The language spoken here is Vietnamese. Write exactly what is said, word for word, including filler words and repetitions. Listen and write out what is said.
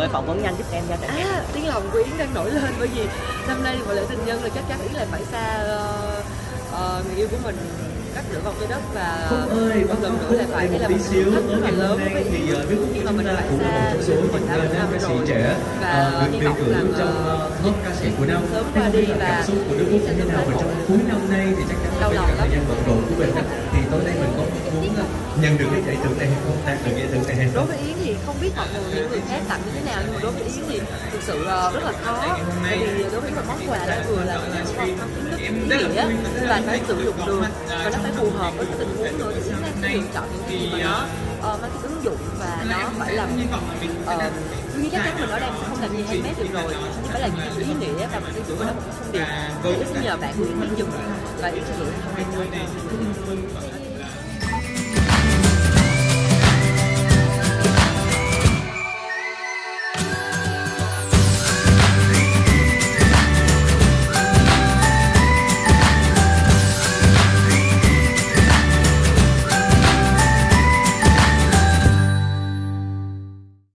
mời phỏng vấn nhanh giúp em nha. À, tiếng lòng của Yến đang nổi lên bởi vì năm nay là lễ tình nhân là chắc chắn Yến lại phải xa uh, uh, người yêu của mình cách nửa vòng trái đất, và một lần nữa lại phải, đây là một thử thách rất là lớn với Yến khi mà mình phải xa người yêu của mình đã một năm rồi, và hy vọng rằng uh, ca sĩ của năm sớm qua đi và Yến sẽ được tái ngộ. cuối năm nay thì chắc chắn đau lòng lắm. thời gian bận rộn của mình thì tối nay mình có muốn nhận được cái giải thưởng này hay không, đạt được giải thưởng này hay không? Đối với Yến thì không biết mọi người, những người khác tặng như thế nào, nhưng mà đối với Yến thì thực sự uh, rất là khó, bởi vì đối với một món quà đó vừa là một món tính đức ý nghĩa và nó sử dụng được và nó phải phù hợp với cái tình huống nữa, thì Yến sẽ lựa chọn những cái gì mà nó uh, mang cái ứng dụng và nó phải làm uh, như chắc chắn mình ở đây mình sẽ không làm gì handmade được rồi, nhưng phải là những cái ý nghĩa và mình sẽ giữ vào đó một cái thông điệp. Yến sẽ nhờ bạn của Yến mình dùng và Yến sẽ gửi thông điệp.